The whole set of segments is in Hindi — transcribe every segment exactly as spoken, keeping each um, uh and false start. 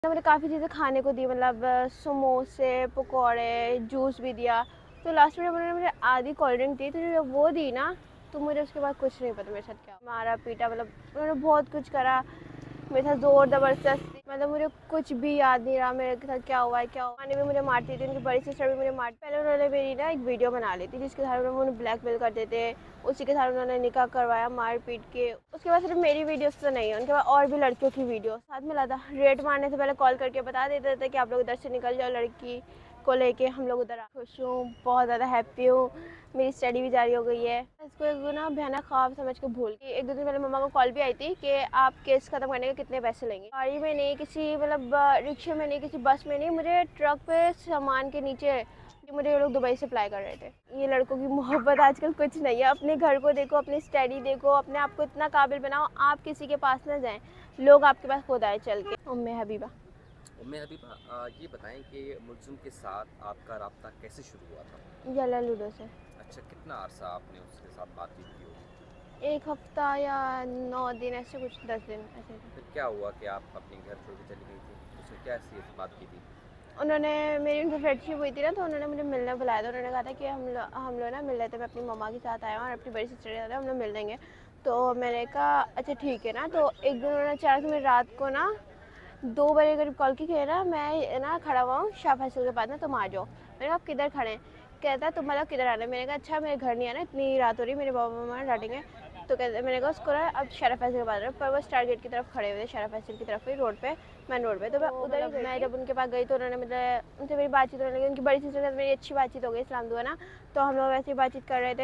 मुझे काफ़ी चीज़ें खाने को दी, मतलब समोसे, पकोड़े, जूस भी दिया। तो लास्ट में जब उन्होंने मुझे आधी कोल्ड ड्रिंक दी, तो जब वो दी ना, तो मुझे उसके बाद कुछ नहीं पता मेरे साथ क्या मारा पीटा, मतलब उन्होंने बहुत कुछ करा मेरे साथ, ज़ोर ज़बरदस्ती, मतलब मुझे कुछ भी याद नहीं रहा मेरे साथ क्या हुआ है क्या हुआ। माने भी मुझे मारती थी, उनकी बड़ी सिस्टर भी मुझे मारती। पहले उन्होंने मेरी ना एक वीडियो बना ली थी जिसके साथ उन्होंने ब्लैकमेल करते थे, उसी के साथ उन्होंने निकाह करवाया मार पीट के। उसके बाद सिर्फ मेरी वीडियोस तो नहीं है, उनके बाद और भी लड़कियों की वीडियो साथ मिला था। रेट मारने से पहले कॉल करके बता देते थे कि आप लोग इधर से निकल जाओ, लड़की को लेके हम लोग उधर। खुश हूँ, बहुत ज़्यादा हैप्पी हूँ, मेरी स्टडी भी जारी हो गई है। इसको एक ना भयानक ख्वाब समझ के भूल गई। एक दो दिन पहले मम्मा को कॉल भी आई थी कि आप केस ख़त्म करने के कितने पैसे लेंगे। गाड़ी में नहीं, किसी मतलब रिक्शे में नहीं, किसी बस में नहीं, मुझे ट्रक पे सामान के नीचे जो मुझे ये लोग दुबई से अप्लाई कर रहे थे। ये लड़कों की मोहब्बत आजकल कुछ नहीं है। अपने घर को देखो, अपनी स्टडी देखो, अपने आप को इतना काबिल बनाओ, आप किसी के पास ना जाएं, लोग आपके पास खुद आए चल के। उम्मे हबीबा। उम्मे हबीबा, ये बताएं कि मुलज़िम के साथ आपका राब्ता कैसे शुरू हुआ था? यला लूडो से। अच्छा, कितना अरसा आपने उसके साथ बातचीत की होगी? एक हफ्ता या नौ दिन, ऐसे कुछ दस दिन ऐसे। फिर क्या हुआ कि आप अपने घर छोड़ के चली गई थी? उसने क्या ऐसी बात की थी? उन्होंने मेरी उनसे फ्रेंडशिप हुई थी ना, तो उन्होंने मुझे मिलने बुलाया था। उन्होंने कहा था कि हम लोग हम लोग ना मिल रहे थे, मैं अपनी मम्मा के साथ आया हूँ और अपनी बड़ी सिस्टर के साथ हम लोग मिल लेंगे। तो मैंने कहा अच्छा ठीक है ना। तो एक दिन उन्होंने अचानक मेरी रात को ना दो बजे करीब कॉल की कि ना मैं ना खड़ा हुआ हूँ शाह फैसल के पास ना, तुम आ जाओ। मैंने कहा आप किधर खड़े हैं? कहता है तुम मतलब किधर आना है? मैंने कहा अच्छा मेरे घर नहीं आना, इतनी रात हो रही, मेरे बाबा मम्मा डांटेंगे। तो कहते मैंने कहा उसको ना अब शराफ फैसल के पास, पर वो स्टार गेट की तरफ खड़े हुए थे, शराफ फैसल की तरफ ही रोड पे, मेन रोड पे। तो मैं उधर ही मैं जब उनके पास गई तो उन्होंने मतलब उनसे मेरी बातचीत होने लगी। उनकी बड़ी सिस्टर के साथ मेरी अच्छी बातचीत हो गई, इस्लाम दुआ ना। तो हम लोग ऐसी बातचीत कर रहे थे,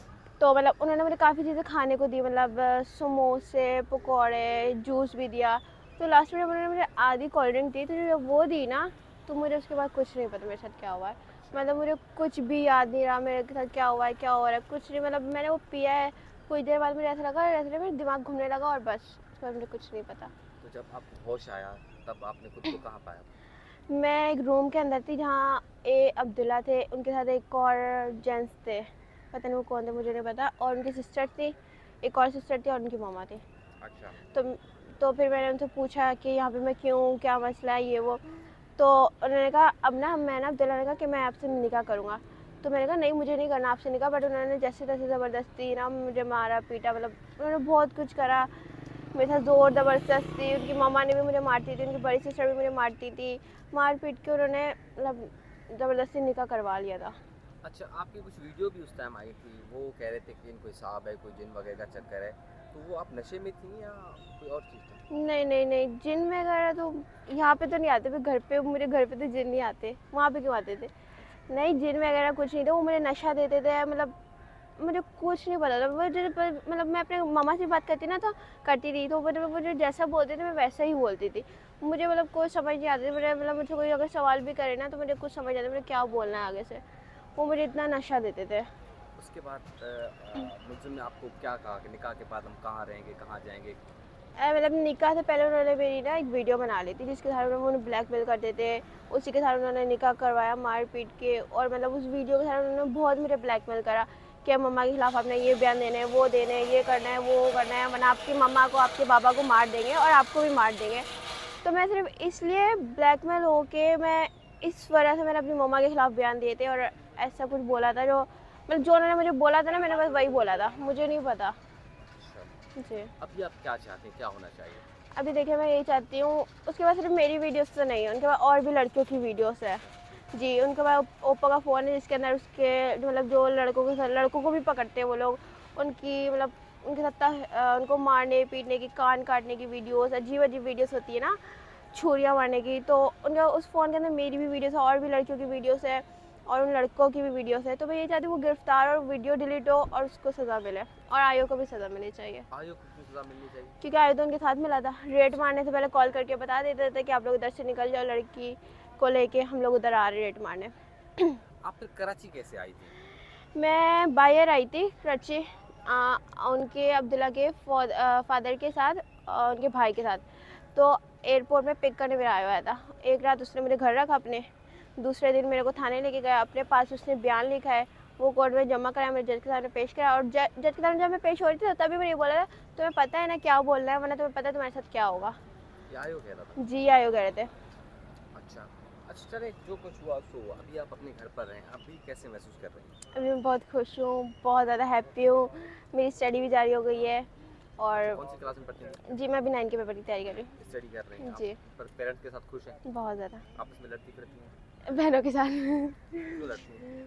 तो मतलब उन्होंने मुझे काफ़ी चीज़ें खाने को दी, मतलब समोसे, पकौड़े, जूस भी दिया। तो लास्ट में जब उन्होंने मुझे आधी कोल्ड ड्रिंक दी, तो जब वो दी ना, तो मुझे उसके बाद कुछ नहीं पता मेरे साथ क्या हुआ है। मतलब मुझे कुछ भी याद नहीं रहा मेरे साथ क्या हुआ है क्या हो रहा है, कुछ नहीं। मतलब मैंने वो पिया है, कुछ देर बाद मुझे ऐसा लगा ऐसे मेरा दिमाग घूमने लगा और बस उसके बाद मुझे कुछ नहीं पता। तो जब आपको होश आया तब आपने खुद को कहाँ पाया? मैं एक रूम के अंदर थी जहाँ ए अब्दुल्ला थे, उनके साथ एक और जेंट्स थे, पता नहीं वो कौन थे मुझे नहीं पता, और उनकी सिस्टर थी, एक और सिस्टर थी और उनकी मामा थी। अच्छा। तो तो फिर मैंने उनसे पूछा कि यहाँ पे मैं क्यों, क्या मसला है ये वो। तो उन्होंने कहा अब ना मैं ना अब्दुल्ला ने कहा कि मैं आपसे निकाह करूँगा। तो मैंने कहा नहीं मुझे नहीं करना आपसे निकाह, बट उन्होंने जैसे तैसे ज़बरदस्ती ना मुझे मारा पीटा, मतलब उन्होंने बहुत कुछ करा मेरे साथ, ज़ोर ज़बरदस्ती। उनकी मम्मा ने भी मुझे मारती थी, उनकी बड़ी सिस्टर भी मुझे मारती थी, मार पीट के उन्होंने मतलब ज़बरदस्ती निकाह करवा लिया था। अच्छा, आपकी कुछ वीडियो भी उस टाइम आई थी, वो कह रहे थे कि इनको हिसाब है, कोई जिन वगैरह का चक्कर है, तो वो आप नशे में थी या कोई और चीज़ था? नहीं नहीं नहीं, जिन वगैरह तो यहाँ पे तो नहीं आते, फिर घर पे मेरे घर पे तो जिन नहीं आते, वहाँ पे क्यों आते थे? नहीं जिन वगैरह कुछ नहीं थे, वो मुझे नशा देते थे, मतलब मुझे कुछ नहीं पता था। मुझे मतलब मैं अपने मामा से बात करती ना तो करती थी, तो मतलब मुझे जैसा बोलते थे मैं वैसा ही बोलती थी। मुझे मतलब कोई समझ नहीं आती, मुझे मतलब मुझसे कोई अगर सवाल भी करे ना तो मुझे कुछ समझ आता मुझे क्या बोलना है आगे से। वो मुझे इतना नशा देते थे। उसके बाद मुलज़िम ने आपको क्या कहा कि निकाह के बाद हम कहाँ रहेंगे, कहाँ जाएंगे? अ, मतलब निकाह से पहले उन्होंने मेरी ना एक वीडियो बना ली थी जिसके साथ उन्होंने ब्लैकमेल करते थे, उसी के साथ उन्होंने निकाह करवाया मार पीट के। और मतलब उस वीडियो के साथ उन्होंने बहुत मुझे ब्लैकमेल करा कि मम्मा के खिलाफ आपने ये बयान देने हैं, वो देने हैं, ये करना है, वो करना है, वरना आपकी मम्मा को आपके बाबा को मार देंगे और आपको भी मार देंगे। तो मैं सिर्फ इसलिए ब्लैकमेल हो के मैं इस वजह से मैंने अपनी मम्मा के खिलाफ बयान दिए थे और ऐसा कुछ बोला था जो मतलब जो उन्होंने मुझे बोला था ना, मैंने बस वही बोला था, मुझे नहीं पता। अच्छा, जी अभी आप क्या चाहते हैं, क्या होना चाहिए? अभी देखिए मैं यही चाहती हूँ, उसके बाद सिर्फ मेरी वीडियोस तो नहीं है, उनके बाद और भी लड़कियों की वीडियोस है। जी उनके बाद ओप्पो का फ़ोन है जिसके अंदर उसके मतलब जो लड़कों के साथ लड़कों को भी पकड़ते हैं वो लोग, उनकी मतलब उनके साथ उनको मारने पीटने की, कान काटने की वीडियोस, अजीब अजीब वीडियोस होती है ना, छुरियाँ मारने की। तो उनका उस फ़ोन के अंदर मेरी भी वीडियोस है और भी लड़कियों की वीडियोस है और उन लड़कों की भी वीडियोस है। तो मैं ये चाहती हूँ वो गिरफ्तार और वीडियो डिलीट हो और उसको सज़ा मिले और आयो को भी सज़ा मिलनी चाहिए, आयोग को क्यों सज़ा मिलनी चाहिए? क्योंकि आयो तो उनके साथ मिला था। रेट मारने से पहले कॉल करके बता देते थे कि आप लोग इधर से निकल जाओ, लड़की को लेके हम लोग उधर आ रहे रेट मारने। आप फिर कराची कैसे आई थी? मैं बायर आई थी कराची, उनके अब्दुल्ला के फादर के साथ और उनके भाई के साथ। तो एयरपोर्ट में पिक करने मेरा आया हुआ था। एक रात उसने मुझे घर रखा अपने, दूसरे दिन मेरे को थाने लेके गया, अपने पास उसने बयान लिखा है, वो कोर्ट में जमा कराया, मेरे जज के सामने पेश करा। और जज जज के सामने जब मैं पेश हो रही थी तो तभी मैंने ये बोला था तुम्हें पता है ना क्या बोलना है, वरना तुम्हें पता है तुम्हारे साथ क्या होगा। ये आयो कह रहा था। जी आयो कह रहे थे। अच्छा अच्छा, चले जो कुछ हुआ सो हुआ। अभी आप अपने घर पर हैं, अभी कैसे महसूस कर रहे हैं? अभी मैं बहुत खुश हूँ, बहुत ज़्यादा हैप्पी हूँ। मेरी स्टडी भी जारी हो गई है अच्छा, और कौन सी क्लास में पढ़ते हैं? जी मैं अभी नाइन के पेपर की तैयारी कर रही स्टडी कर रहे हैं हूँ। आप? जी पर पेरेंट्स के साथ खुश हैं? बहुत ज़्यादा। आपस में लड़ती फिरती हैं? बहनों के साथ क्यों लड़ती हैं?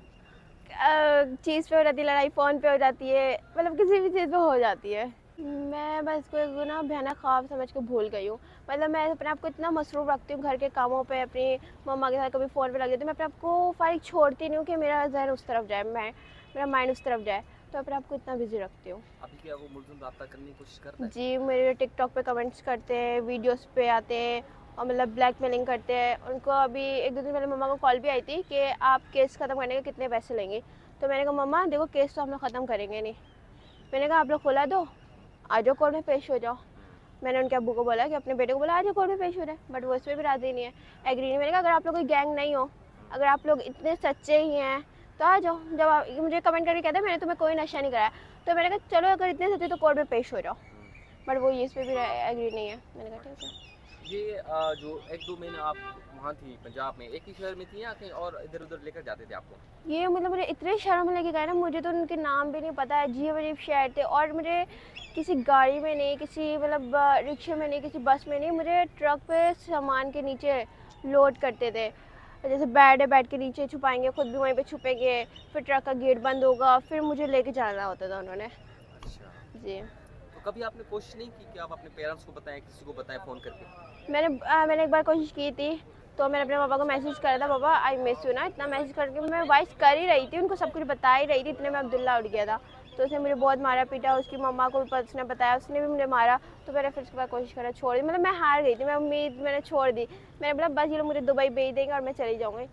चीज़ पे हो जाती है लड़ाई, फ़ोन पे हो जाती है, मतलब किसी भी चीज़ पे हो जाती है। मैं बस कोई ना भयानक ख्वाब समझ के भूल गई हूँ। मतलब मैं अपने आप को इतना मसरूफ़ रखती हूँ घर के कामों पे, अपनी मम्मा के साथ कभी फ़ोन पे लग जाती हूँ। मैं अपने आप को फारिग छोड़ती नहीं हूँ कि मेरा ज़हन उस तरफ जाए, मैं मेरा माइंड उस तरफ जाए, तो अपने आप को इतना बिज़ी रखती हूँ। अभी क्या वो मुलज़िम रब्ता करने की कोशिश करता है? जी, मेरे टिकटॉक पे कमेंट्स करते हैं, वीडियोस पे आते हैं और मतलब ब्लैकमेलिंग करते हैं। उनको अभी एक दो दिन पहले मम्मा को कॉल भी आई थी कि आप केस ख़त्म करने के कितने पैसे लेंगे? तो मैंने कहा मम्मा देखो केस तो हम लोग ख़त्म करेंगे नहीं। मैंने कहा आप लोग खुला दो, आ जाओ कोर्ट में पेश हो जाओ। मैंने उनके अब्बू को बोला कि अपने बेटे को बोला आ जाओ कोर्ट में पेश हो जाए, बट वो इसमें भी राज़ी नहीं है, एग्री नहीं। मैंने कहा अगर आप लोग कोई गैंग नहीं हो, अगर आप लोग इतने सच्चे ही हैं तो आ जाओ। जब आप मुझे कमेंट करके कहते हैं मैंने तुम्हें कोई नशा नहीं कराया, तो मैंने कहा चलो अगर इतने सच्चे तो कोर्ट में पेश हो जाओ, बट वो ये इस पे भी एग्री नहीं है। मैंने कहा ठीक है। ये आ, जो एक दो महीने आप वहाँ थी पंजाब में, एक ही शहर में थी या कहीं और इधर उधर लेकर जाते थे आपको? ये मतलब मुझे इतने शहरों में लेके गए ना, मुझे तो उनके नाम भी नहीं पता है, अजीब अजीब शहर थे। और मुझे किसी गाड़ी में नहीं, किसी मतलब रिक्शे में नहीं, किसी बस में नहीं, मुझे ट्रक पे सामान के नीचे लोड करते थे। जैसे बेड है, बेड के नीचे छुपाएंगे, खुद भी वहीं पे छुपेंगे, फिर ट्रक का गेट बंद होगा, फिर मुझे लेके जाना होता था उन्होंने। अच्छा, जी तो कभी आपने कोशिश नहीं की कि आप अपने पेरेंट्स को बताएं, किसी को बताएं फ़ोन करके? मैंने आ, मैंने एक बार कोशिश की थी, तो मैंने अपने पापा को मैसेज करा था, पापा आई मिस यू ना, इतना मैसेज करके मैं वॉइस कर ही रही थी, उनको सब कुछ बता ही रही थी, इतने में अब्दुल्ला उठ गया था। तो उसने मुझे बहुत मारा पीटा, उसकी मम्मा को भी उसने बताया, उसने भी मुझे मारा। तो मैंने फिर उसके बाद कोशिश करा, छोड़ दी, मतलब मैं हार गई थी, मैं उम्मीद मैंने छोड़ दी। मैंने बोला बस ये लोग मुझे दुबई भेज देंगे और मैं चली जाऊँगी,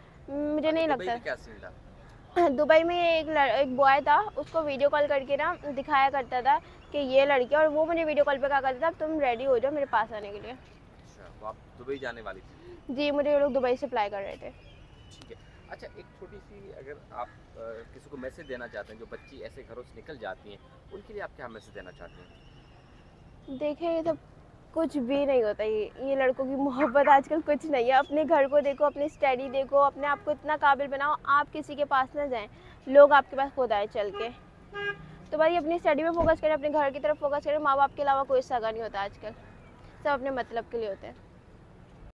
मुझे नहीं दुबई लगता। में क्या सीन था? दुबई में एक लड़, एक बॉय था, उसको वीडियो कॉल करके ना दिखाया करता था कि ये लड़की, और वो मुझे वीडियो कॉल पे कहा करता था तुम रेडी हो जाओ मेरे पास आने के लिए। अच्छा, तो आप दुबई जाने वाली थी? जी मुझे ये लोग दुबई से अप्लाई कर रहे थे। ठीक है। अच्छा, एक छोटी सी अगर आप आ, किसी को मैसेज देना चाहते हैं, जो बच्ची ऐसे घरों से निकल जाती हैं, उनके लिए आप क्या मैसेज देना चाहते हैं? देखिए ये सब कुछ भी नहीं होता, ये ये लड़कों की मोहब्बत आजकल कुछ नहीं है। अपने घर को देखो, अपनी स्टडी देखो, अपने आप को इतना काबिल बनाओ, आप किसी के पास ना जाएं, लोग आपके पास खुद आए चल के। तो भाई अपनी स्टडी में फोकस करें, अपने घर की तरफ फोकस करें। माँ बाप के अलावा कोई सगा नहीं होता आजकल, सब अपने मतलब के लिए होते हैं।